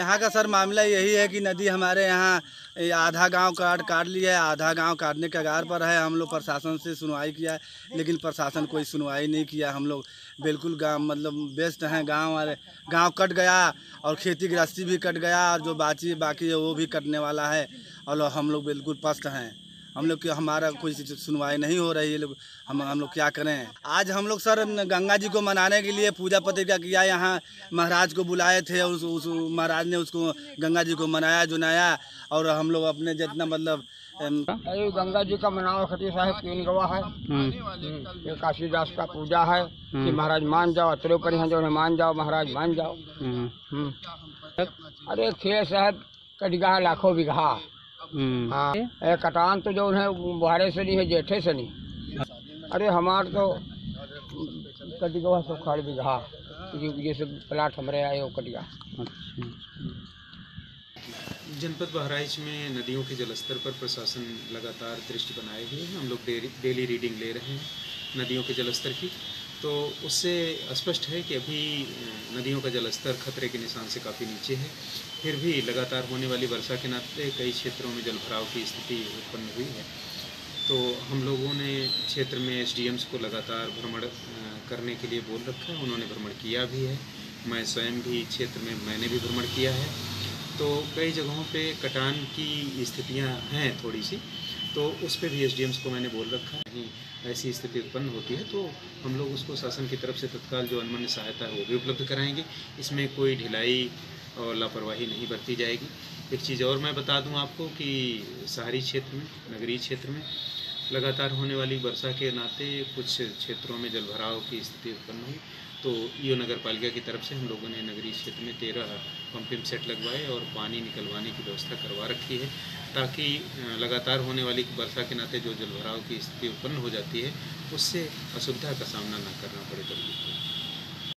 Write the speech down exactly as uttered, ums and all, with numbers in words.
यहाँ का सर मामला यही है कि नदी हमारे यहाँ आधा गांव काट काट लिया है, आधा गांव काटने के कगार पर है। हम लोग प्रशासन से सुनवाई किया है, लेकिन प्रशासन कोई सुनवाई नहीं किया। हम लोग बिल्कुल गांव मतलब व्यस्त हैं। गांव वाले गांव कट गया और खेती गृहस्थी भी कट गया और जो बाकी बाकी है वो भी कटने वाला है और हम लोग बिल्कुल पस्त हैं। हम लोग की हमारा कोई सुनवाई नहीं हो रही है। लोग हम हम लोग क्या करें। आज हम लोग सर गंगा जी को मनाने के लिए पूजा पत्रिका किया, यहाँ महाराज को बुलाए थे और उस, उस महाराज ने उसको गंगा जी को मनाया जुनाया और हम लोग अपने जितना मतलब गंगा जी का मनाओ खती साहब तीन गवा है। ये काशीदास का पूजा है कि महाराज मान जाओ, अतरे पर यहाँ जो है मान जाओ, महाराज मान जाओ। अरे खेत साहब कटगा लाखों बीघा। हाँ कटान तो जो है बुहारे से नहीं है, जेठे से नहीं। अरे हमार तो कटगा सौ खाड़ बीघा ये सब प्लाट हमारे आए वो कटगा। जनपद बहराइच में नदियों के जलस्तर पर प्रशासन लगातार दृष्टि बनाए हुए हैं। हम लोग डेली डेली रीडिंग ले रहे हैं नदियों के जलस्तर की, तो उससे स्पष्ट है कि अभी नदियों का जलस्तर खतरे के निशान से काफ़ी नीचे है। फिर भी लगातार होने वाली वर्षा के नाते कई क्षेत्रों में जलभराव की स्थिति उत्पन्न हुई है। तो हम लोगों ने क्षेत्र में एस डी एम्स को लगातार भ्रमण करने के लिए बोल रखा है। उन्होंने भ्रमण किया भी है, मैं स्वयं भी क्षेत्र में मैंने भी भ्रमण किया है। तो कई जगहों पे कटान की स्थितियां हैं थोड़ी सी, तो उस पर भी एस डी एम्स को मैंने बोल रखा है। कहीं ऐसी स्थिति उत्पन्न होती है तो हम लोग उसको शासन की तरफ से तत्काल जो अनमन्य सहायता है वो भी उपलब्ध कराएंगे। इसमें कोई ढिलाई और लापरवाही नहीं बरती जाएगी। एक चीज़ और मैं बता दूं आपको कि शहरी क्षेत्र में, नगरीय क्षेत्र में लगातार होने वाली वर्षा के नाते कुछ क्षेत्रों में जलभराव की स्थिति उत्पन्न हुई, तो ईओ नगर पालिका की तरफ से हम लोगों ने नगरीय क्षेत्र में तेरह पंपिंग सेट लगवाए और पानी निकलवाने की व्यवस्था करवा रखी है, ताकि लगातार होने वाली वर्षा के नाते जो जलभराव की स्थिति उत्पन्न हो जाती है उससे असुविधा का सामना न करना पड़े पब्लिक को।